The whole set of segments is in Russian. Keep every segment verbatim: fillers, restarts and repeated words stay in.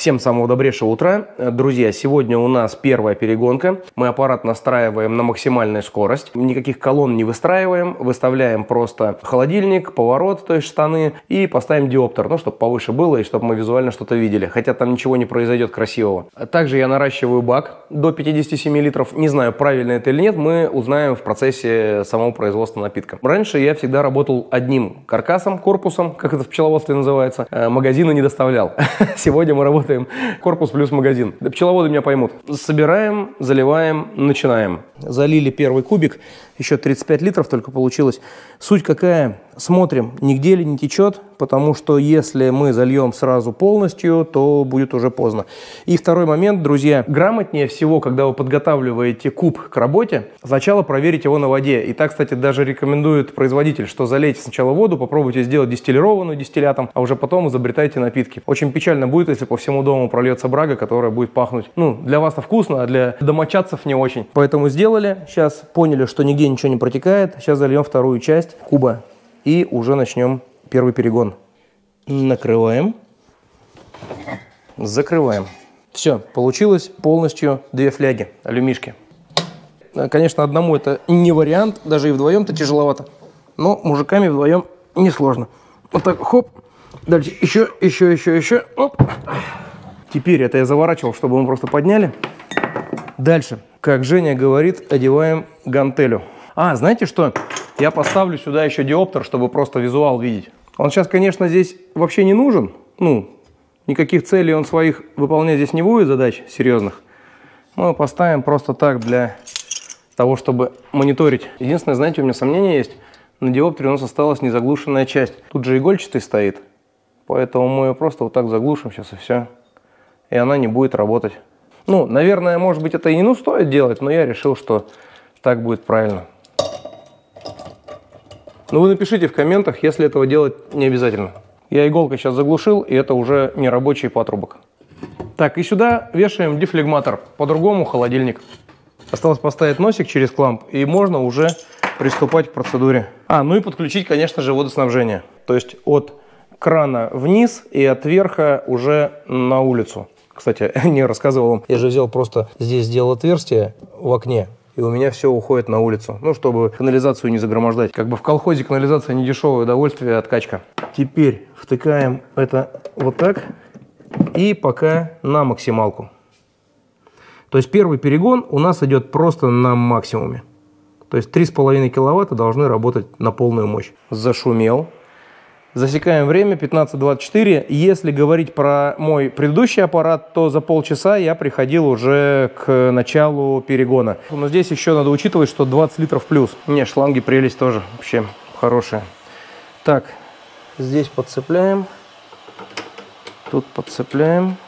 Всем самого добрейшего утра. Друзья, сегодня у нас первая перегонка. Мы аппарат настраиваем на максимальную скорость. Никаких колонн не выстраиваем. Выставляем просто холодильник, поворот, то есть штаны, и поставим диоптер, ну, чтобы повыше было и чтобы мы визуально что-то видели. Хотя там ничего не произойдет красивого. Также я наращиваю бак до пятидесяти семи литров. Не знаю, правильно это или нет, мы узнаем в процессе самого производства напитка. Раньше я всегда работал одним каркасом, корпусом, как это в пчеловодстве называется. Магазина не доставлял. Сегодня мы работаем корпус плюс магазин. Пчеловоды меня поймут. Собираем, заливаем, начинаем. Залили первый кубик, еще тридцать пять литров только получилось. Суть какая? Смотрим, нигде ли не течет, потому что если мы зальем сразу полностью, то будет уже поздно. И второй момент, друзья, грамотнее всего, когда вы подготавливаете куб к работе, сначала проверить его на воде. И так, кстати, даже рекомендует производитель, что залейте сначала воду, попробуйте сделать дистиллированную дистиллятом, а уже потом изобретайте напитки. Очень печально будет, если по всему дому прольется брага, которая будет пахнуть, ну, для вас-то вкусно, а для домочадцев не очень. Поэтому сделали, сейчас поняли, что нигде ничего не протекает, сейчас зальем вторую часть куба. И уже начнем первый перегон. Накрываем. Закрываем. Все, получилось полностью две фляги, алюмишки. Конечно, одному это не вариант, даже и вдвоем-то тяжеловато. Но мужиками вдвоем несложно. Вот так, хоп. Дальше еще, еще, еще, еще. Оп. Теперь это я заворачивал, чтобы мы просто подняли. Дальше, как Женя говорит, одеваем гантелю. А, знаете что? Я поставлю сюда еще диоптер, чтобы просто визуал видеть. Он сейчас, конечно, здесь вообще не нужен. Ну, никаких целей он своих выполнять здесь не будет, задач серьезных. Мы поставим просто так для того, чтобы мониторить. Единственное, знаете, у меня сомнение есть. На диоптере у нас осталась незаглушенная часть. Тут же игольчатый стоит. Поэтому мы ее просто вот так заглушим сейчас и все. И она не будет работать. Ну, наверное, может быть, это и не стоит делать, но я решил, что так будет правильно. Ну, вы напишите в комментах, если этого делать не обязательно. Я иголкой сейчас заглушил, и это уже не рабочий патрубок. Так, и сюда вешаем дефлегматор, по-другому холодильник. Осталось поставить носик через кламп, и можно уже приступать к процедуре. А, ну и подключить, конечно же, водоснабжение. То есть от крана вниз и от верха уже на улицу. Кстати, не рассказывал вам, я же взял просто здесь сделал отверстие в окне. И у меня все уходит на улицу. Ну, чтобы канализацию не загромождать. Как бы в колхозе канализация не дешевое удовольствие, откачка. Теперь втыкаем это вот так. И пока на максималку. То есть первый перегон у нас идет просто на максимуме. То есть три с половиной киловатта должны работать на полную мощь. Зашумел. Засекаем время пятнадцать двадцать четыре. Если говорить про мой предыдущий аппарат, то за полчаса я приходил уже к началу перегона. Но здесь еще надо учитывать, что двадцать литров плюс. Не, шланги прелесть тоже вообще хорошие. Так, здесь подцепляем. Тут подцепляем.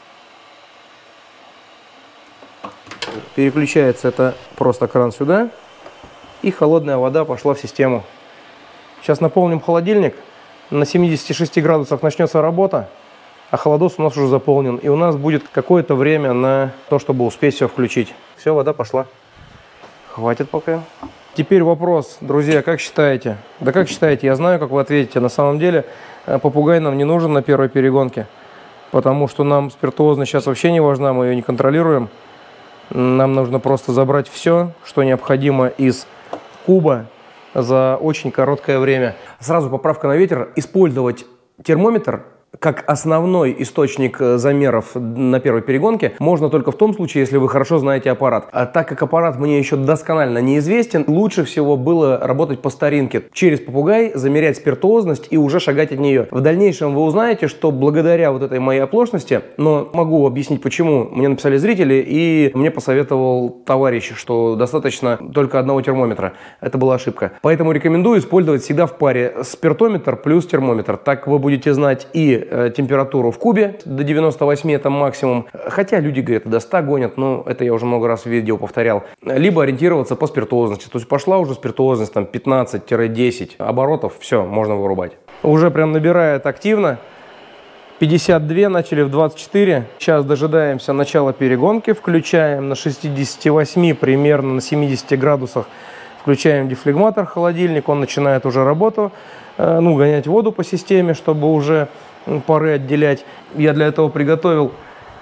Переключается это просто кран сюда. И холодная вода пошла в систему. Сейчас наполним холодильник. На семидесяти шести градусах начнется работа, а холодос у нас уже заполнен. И у нас будет какое-то время на то, чтобы успеть все включить. Все, вода пошла. Хватит пока. Теперь вопрос, друзья, как считаете? Да как считаете? Я знаю, как вы ответите. На самом деле попугай нам не нужен на первой перегонке, потому что нам спиртуозность сейчас вообще не важна, мы ее не контролируем. Нам нужно просто забрать все, что необходимо из куба, за очень короткое время. Сразу поправка на ветер. Использовать термометр как основной источник замеров на первой перегонке можно только в том случае, если вы хорошо знаете аппарат. А так как аппарат мне еще досконально неизвестен, лучше всего было работать по старинке. Через попугай замерять спиртуозность и уже шагать от нее. В дальнейшем вы узнаете, что благодаря вот этой моей оплошности, но могу объяснить почему, мне написали зрители и мне посоветовал товарищ, что достаточно только одного термометра. Это была ошибка. Поэтому рекомендую использовать всегда в паре спиртометр плюс термометр. Так вы будете знать и температуру в кубе, до девяноста восьми это максимум, хотя люди говорят, до ста гонят, но это я уже много раз в видео повторял, либо ориентироваться по спиртуозности, то есть пошла уже спиртуозность там пятнадцать десять оборотов, все, можно вырубать. Уже прям набирает активно, пятьдесят два, начали в двадцать четыре, сейчас дожидаемся начала перегонки, включаем на шестидесяти восьми, примерно на семидесяти градусах, включаем дефлегматор, холодильник, он начинает уже работу, ну, гонять воду по системе, чтобы уже пары отделять. Я для этого приготовил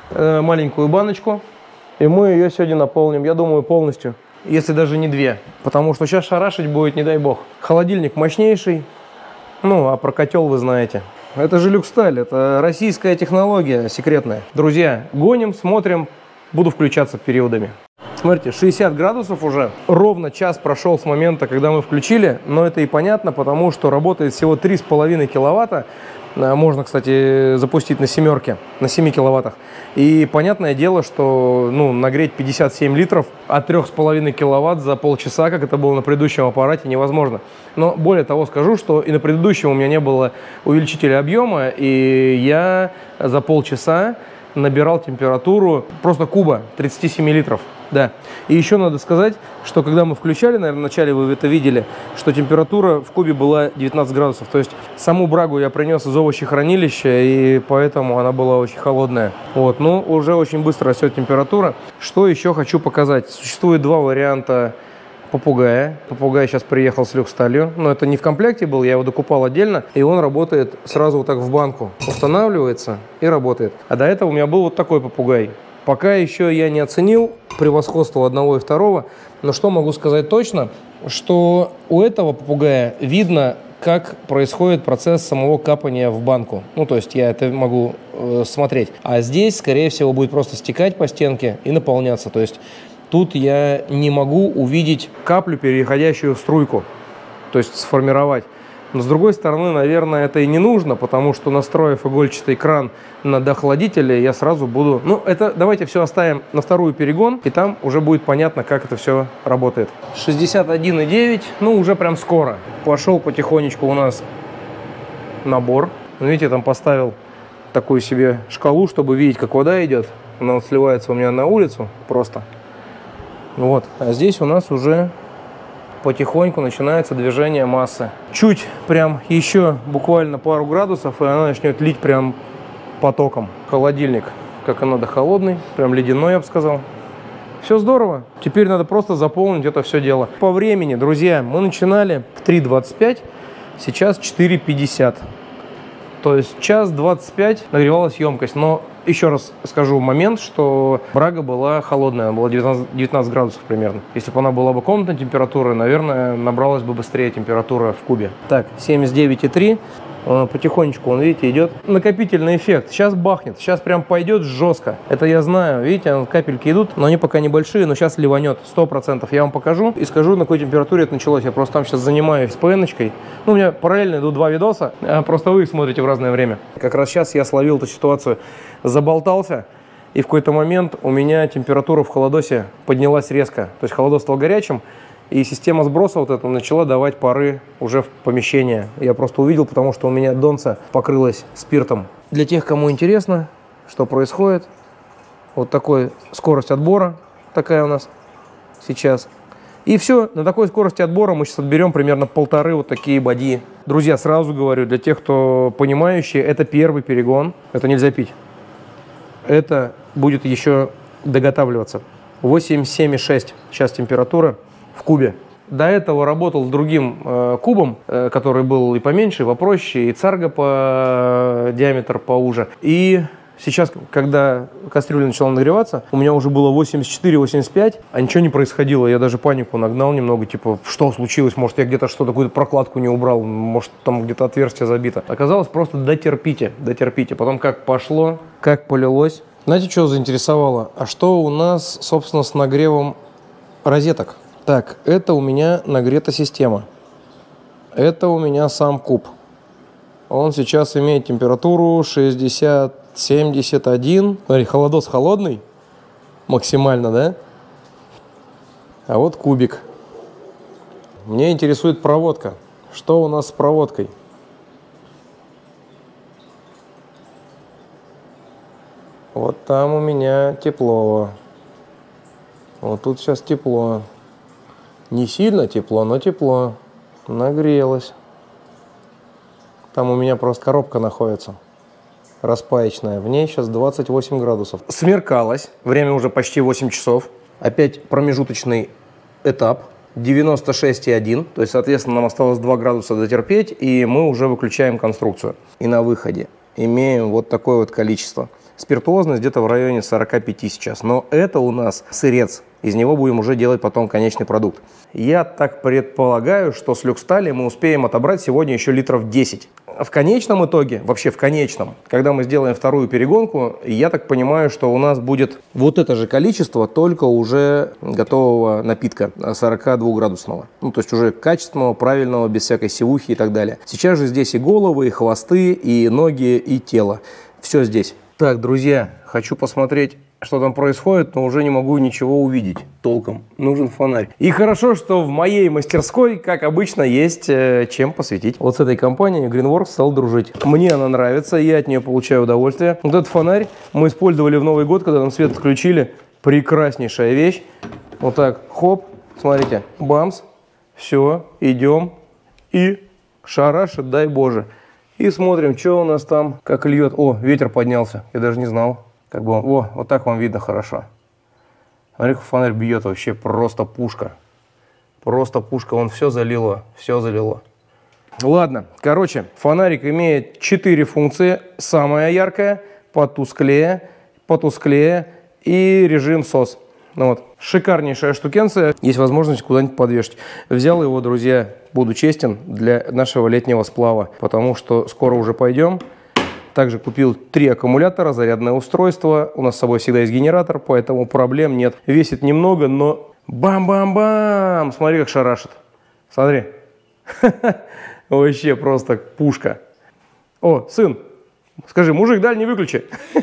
э, маленькую баночку, и мы ее сегодня наполним, я думаю, полностью, если даже не две, потому что сейчас шарашить будет, не дай бог. Холодильник мощнейший, ну, а про котел вы знаете. Это же Люксталь, это российская технология секретная. Друзья, гоним, смотрим, буду включаться периодами. Смотрите, шестьдесят градусов уже. Ровно час прошел с момента, когда мы включили, но это и понятно, потому что работает всего три с половиной киловатта. Можно, кстати, запустить на семерке, на семи киловаттах. И понятное дело, что ну, нагреть пятьдесят семь литров от трёх с половиной киловатт за полчаса, как это было на предыдущем аппарате, невозможно. Но более того скажу, что и на предыдущем у меня не было увеличителя объема, и я за полчаса набирал температуру просто куба тридцати семи литров. Да. И еще надо сказать, что когда мы включали, наверное, вначале вы это видели, что температура в кубе была девятнадцать градусов. То есть саму брагу я принес из овощехранилища, и поэтому она была очень холодная. Вот. Ну, уже очень быстро растет температура. Что еще хочу показать? Существует два варианта попугая. Попугай сейчас приехал с Люксталью, но это не в комплекте был, я его докупал отдельно, и он работает сразу вот так в банку. Устанавливается и работает. А до этого у меня был вот такой попугай. Пока еще я не оценил превосходство одного и второго, но что могу сказать точно, что у этого попугая видно, как происходит процесс самого капания в банку. Ну, то есть я это могу э, смотреть. А здесь, скорее всего, будет просто стекать по стенке и наполняться. То есть тут я не могу увидеть каплю, переходящую в струйку, то есть сформировать. Но с другой стороны, наверное, это и не нужно, потому что, настроив игольчатый кран на дохладителе, я сразу буду... Ну, это давайте все оставим на вторую перегон, и там уже будет понятно, как это все работает. шестьдесят один и девять, ну, уже прям скоро. Пошел потихонечку у нас набор. Видите, я там поставил такую себе шкалу, чтобы видеть, как вода идет. Она вот сливается у меня на улицу просто. Вот. А здесь у нас уже... потихоньку начинается движение массы. Чуть прям еще буквально пару градусов, и она начнет лить прям потоком. Холодильник, как и надо, холодный, прям ледяной, я бы сказал. Все здорово. Теперь надо просто заполнить это все дело. По времени, друзья, мы начинали в три двадцать пять, сейчас четыре пятьдесят. То есть час двадцать пять нагревалась емкость. Но еще раз скажу момент, что брага была холодная, она была девятнадцать, девятнадцать градусов примерно. Если бы она была бы комнатной температурой, наверное, набралась бы быстрее температура в кубе. Так, семьдесят девять и три. Потихонечку он, видите, идет. Накопительный эффект. Сейчас бахнет, сейчас прям пойдет жестко. Это я знаю, видите, капельки идут, но они пока небольшие, но сейчас ливанет сто процентов. Я вам покажу и скажу, на какой температуре это началось. Я просто там сейчас занимаюсь с ПН-очкой. Ну, у меня параллельно идут два видоса, просто вы их смотрите в разное время. Как раз сейчас я словил эту ситуацию, заболтался, и в какой-то момент у меня температура в холодосе поднялась резко. То есть холодос стал горячим, и система сброса вот эта начала давать пары уже в помещение. Я просто увидел, потому что у меня донца покрылась спиртом. Для тех, кому интересно, что происходит, вот такой скорость отбора, такая у нас сейчас. И все, на такой скорости отбора мы сейчас отберем примерно полторы вот такие бадьи. Друзья, сразу говорю, для тех, кто понимающий, это первый перегон, это нельзя пить. Это будет еще доготавливаться. восемьдесят семь и шесть сейчас температура в кубе. До этого работал с другим э, кубом, э, который был и поменьше, и попроще, и царга по э, диаметр поуже. И сейчас, когда кастрюля начала нагреваться, у меня уже было восемьдесят четыре — восемьдесят пять, а ничего не происходило. Я даже панику нагнал немного, типа, что случилось? Может, я где-то что-то, какую-то прокладку не убрал, может, там где-то отверстие забито. Оказалось, просто дотерпите, дотерпите. Потом как пошло, как полилось. Знаете, что заинтересовало? А что у нас, собственно, с нагревом розеток? Так, это у меня нагрета система. Это у меня сам куб. Он сейчас имеет температуру шестьдесят — семьдесят один. Смотри, холодос холодный. Максимально, да? А вот кубик. Мне интересует проводка. Что у нас с проводкой? Вот там у меня тепло. Вот тут сейчас тепло. Не сильно тепло, но тепло. Нагрелось. Там у меня просто коробка находится. Распаечная. В ней сейчас двадцать восемь градусов. Смеркалось. Время уже почти восемь часов. Опять промежуточный этап. девяносто шесть и один. То есть, соответственно, нам осталось два градуса дотерпеть. И мы уже выключаем конструкцию. И на выходе имеем вот такое вот количество. Спиртуозность где-то в районе сорока пяти сейчас. Но это у нас сырец. Из него будем уже делать потом конечный продукт. Я так предполагаю, что с люкстали мы успеем отобрать сегодня еще литров десять. В конечном итоге, вообще в конечном, когда мы сделаем вторую перегонку, я так понимаю, что у нас будет вот это же количество, только уже готового напитка сорока двухградусного. Ну, то есть уже качественного, правильного, без всякой сивухи и так далее. Сейчас же здесь и головы, и хвосты, и ноги, и тело. Все здесь. Так, друзья, хочу посмотреть, что там происходит, но уже не могу ничего увидеть толком. Нужен фонарь. И хорошо, что в моей мастерской, как обычно, есть э, чем посветить. Вот с этой компанией Greenworks стал дружить. Мне она нравится, я от нее получаю удовольствие. Вот этот фонарь мы использовали в Новый год, когда нам свет отключили. Прекраснейшая вещь. Вот так, хоп, смотрите, бамс. Все, идем и шарашит, дай боже. И смотрим, что у нас там, как льет. О, ветер поднялся, я даже не знал. Как бы он, о, вот так вам видно хорошо. Смотри, как фонарь бьет, вообще просто пушка. Просто пушка, он все залило, все залило. Ладно, короче, фонарик имеет четыре функции. Самая яркая, потусклее, потусклее и режим сос. Ну вот, шикарнейшая штукенция. Есть возможность куда-нибудь подвешать. Взял его, друзья, буду честен, для нашего летнего сплава, потому что скоро уже пойдем. Также купил три аккумулятора, зарядное устройство. У нас с собой всегда есть генератор, поэтому проблем нет. Весит немного, но бам-бам-бам! Смотри, как шарашит. Смотри. Вообще просто пушка. О, сын, скажи, мужик, даль не выключи.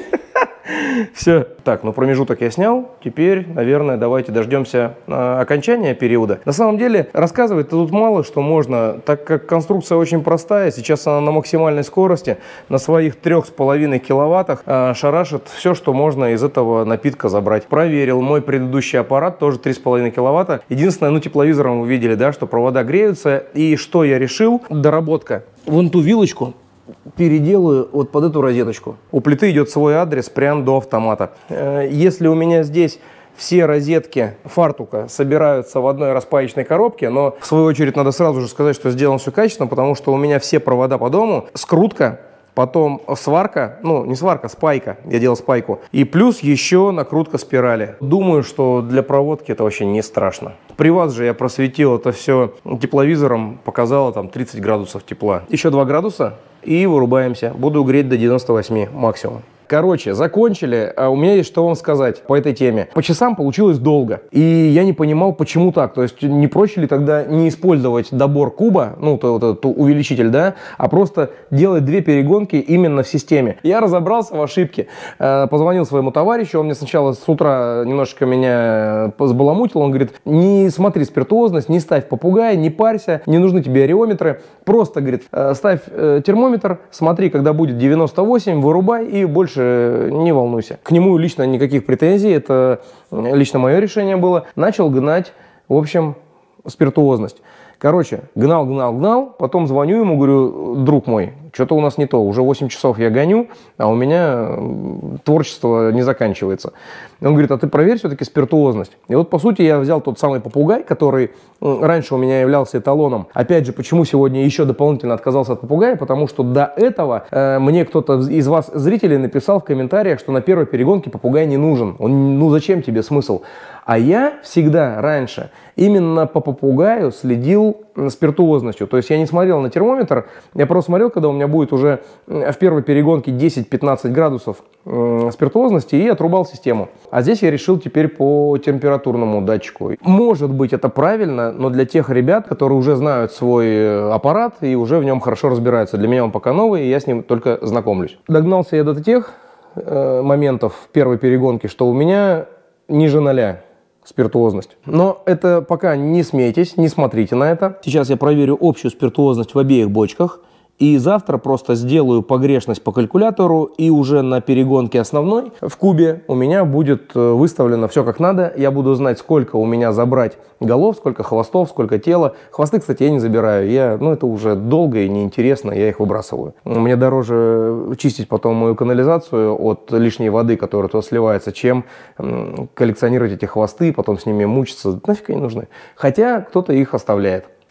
Все. Так, ну промежуток я снял. Теперь, наверное, давайте дождемся э, окончания периода. На самом деле, рассказывать тут мало что можно, так как конструкция очень простая. Сейчас она на максимальной скорости, на своих трёх с половиной киловаттах э, шарашит все, что можно из этого напитка забрать. Проверил мой предыдущий аппарат, тоже три с половиной киловатта. Единственное, ну тепловизором вы видели, да, что провода греются. И что я решил? Доработка. Вон ту вилочку переделаю вот под эту розеточку. У плиты идет свой адрес прям до автомата. Если у меня здесь все розетки фартука собираются в одной распаечной коробке, но в свою очередь надо сразу же сказать, что сделано все качественно, потому что у меня все провода по дому, скрутка, потом сварка, ну не сварка, спайка, я делал спайку, и плюс еще накрутка спирали. Думаю, что для проводки это вообще не страшно. При вас же я просветил это все тепловизором, показало там тридцать градусов тепла. Еще два градуса и вырубаемся. Буду греть до девяноста восьми максимум. Короче, закончили. А у меня есть что вам сказать по этой теме. По часам получилось долго. И я не понимал, почему так. То есть не проще ли тогда не использовать добор куба, ну, то, вот этот увеличитель, да, а просто делать две перегонки именно в системе. Я разобрался в ошибке. Позвонил своему товарищу. Он мне сначала с утра немножечко меня сбаламутил. Он говорит, не смотри спиртуозность, не ставь попугай, не парься, не нужны тебе ареометры. Просто, говорит, ставь термометр, смотри, когда будет девяносто восемь, вырубай и больше не волнуйся. К нему лично никаких претензий, это лично мое решение было. Начал гнать, в общем, спиртуозность. Короче, гнал, гнал, гнал, потом звоню ему, говорю, друг мой, что-то у нас не то, уже восемь часов я гоню, а у меня творчество не заканчивается. Он говорит, а ты проверь все-таки спиртуозность. И вот, по сути, я взял тот самый попугай, который раньше у меня являлся эталоном. Опять же, почему сегодня еще дополнительно отказался от попугая, потому что до этого э, мне кто-то из вас, зрителей, написал в комментариях, что на первой перегонке попугай не нужен. Он, ну зачем тебе смысл? А я всегда раньше именно по попугаю следил спиртуозностью. То есть я не смотрел на термометр, я просто смотрел, когда у меня будет уже в первой перегонке десять-пятнадцать градусов спиртуозности, и отрубал систему. А здесь я решил теперь по температурному датчику. Может быть, это правильно, но для тех ребят, которые уже знают свой аппарат и уже в нем хорошо разбираются. Для меня он пока новый, и я с ним только знакомлюсь. Догнался я до тех э, моментов в первой перегонке, что у меня ниже ноля спиртуозность. Но это пока не смейтесь, не смотрите на это. Сейчас я проверю общую спиртуозность в обеих бочках. И завтра просто сделаю погрешность по калькулятору, и уже на перегонке основной в кубе у меня будет выставлено все как надо. Я буду знать, сколько у меня забрать голов, сколько хвостов, сколько тела. Хвосты, кстати, я не забираю. Я, ну, это уже долго и неинтересно, я их выбрасываю. Мне дороже чистить потом мою канализацию от лишней воды, которая туда сливается, чем коллекционировать эти хвосты, потом с ними мучиться. Нафиг они нужны. Хотя кто-то их оставляет.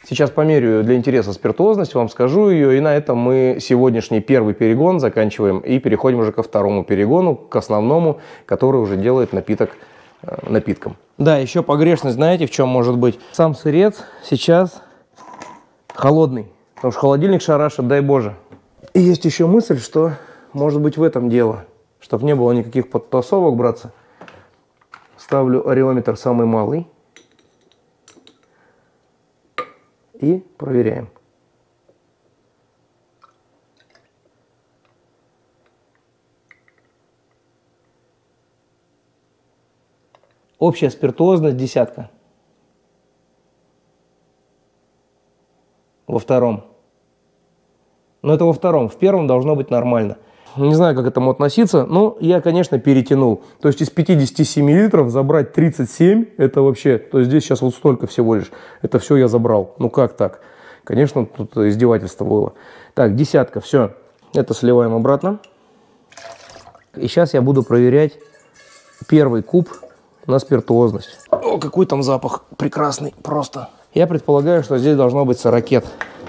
Сейчас померяю для интереса спиртуозность, вам скажу ее, и на этом мы сегодняшний первый перегон заканчиваем и переходим уже ко второму перегону, к основному, который уже делает напиток э, напитком. Да, еще погрешность, знаете, в чем может быть? Сам сырец сейчас холодный, потому что холодильник шарашит, дай боже. И есть еще мысль, что может быть в этом дело, чтобы не было никаких подтасовок, братцы. Ставлю ареометр самый малый. И проверяем. Общая спиртуозность десятка. Во втором. Но это во втором. В первом должно быть нормально. Не знаю, как к этому относиться, но я, конечно, перетянул. То есть из пятидесяти семи литров забрать тридцать семь, это вообще, то есть здесь сейчас вот столько всего лишь. Это все я забрал. Ну как так? Конечно, тут издевательство было. Так, десятка, все. Это сливаем обратно. И сейчас я буду проверять первый куб на спиртуозность. О, какой там запах прекрасный, просто. Я предполагаю, что здесь должно быть сорокет.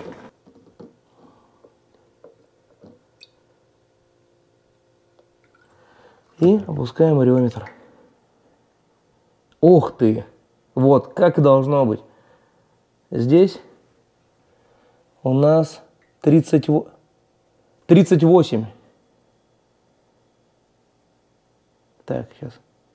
И опускаем ареометр. Ух ты! Вот, как и должно быть. Здесь у нас тридцать восемь. Так, сейчас.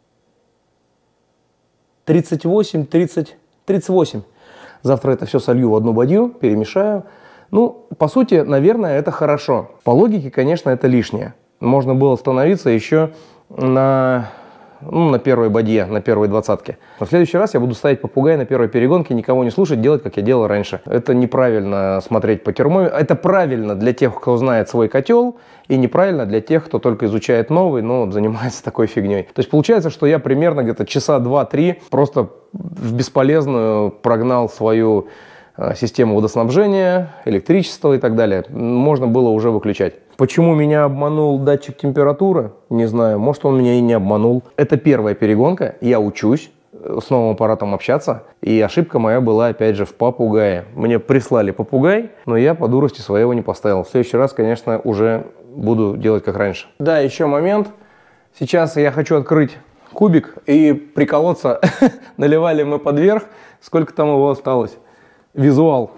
тридцать восемь, тридцать, тридцать восемь. Завтра это все солью в одну бадью, перемешаю. Ну, по сути, наверное, это хорошо. По логике, конечно, это лишнее. Можно было остановиться еще на, ну, на первой бадье, на первой двадцатке. Но в следующий раз я буду ставить попугай на первой перегонке, никого не слушать, делать, как я делал раньше. Это неправильно смотреть по термометру. Это правильно для тех, кто знает свой котел, и неправильно для тех, кто только изучает новый, но занимается такой фигней. То есть получается, что я примерно где-то часа два-три просто в бесполезную прогнал свою систему водоснабжения, электричество и так далее. Можно было уже выключать. Почему меня обманул датчик температуры? Не знаю. Может, он меня и не обманул. Это первая перегонка. Я учусь с новым аппаратом общаться. И ошибка моя была, опять же, в попугае. Мне прислали попугай, но я по дурости своего не поставил. В следующий раз, конечно, уже буду делать как раньше. Да, еще момент. Сейчас я хочу открыть кубик и приколоться. Наливали мы под верх. Сколько там его осталось? Визуал.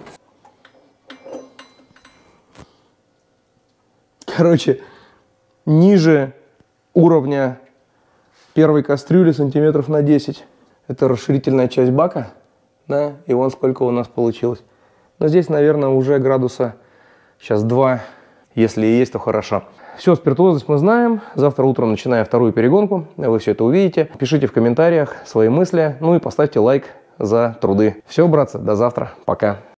Короче, ниже уровня первой кастрюли сантиметров на десять. Это расширительная часть бака. Да, и вон сколько у нас получилось. Но здесь, наверное, уже градуса сейчас два. Если и есть, то хорошо. Все, спиртуозность мы знаем. Завтра утром начинаем вторую перегонку. Вы все это увидите. Пишите в комментариях свои мысли. Ну и поставьте лайк за труды. Все, братцы, до завтра. Пока.